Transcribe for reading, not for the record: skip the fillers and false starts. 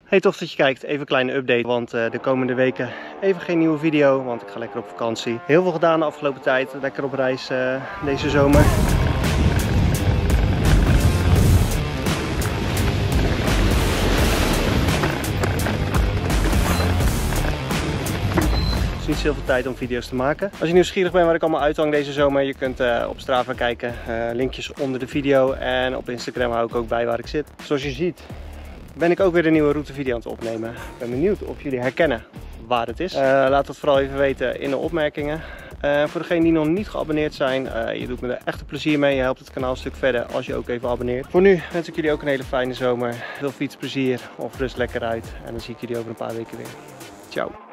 Hey, tof dat je kijkt. Even een kleine update, want de komende weken even geen nieuwe video, want ik ga lekker op vakantie. Heel veel gedaan de afgelopen tijd, lekker op reis deze zomer. Niet zoveel tijd om video's te maken. Als je nieuwsgierig bent waar ik allemaal uithang deze zomer, je kunt op Strava kijken. Linkjes onder de video en op Instagram hou ik ook bij waar ik zit. Zoals je ziet ben ik ook weer een nieuwe routevideo aan het opnemen. Ik ben benieuwd of jullie herkennen waar het is. Laat het vooral even weten in de opmerkingen. Voor degenen die nog niet geabonneerd zijn, je doet me er echt een plezier mee. Je helpt het kanaal een stuk verder als je ook even abonneert. Voor nu wens ik jullie ook een hele fijne zomer. Veel fietsplezier of rust lekker uit. En dan zie ik jullie over een paar weken weer. Ciao.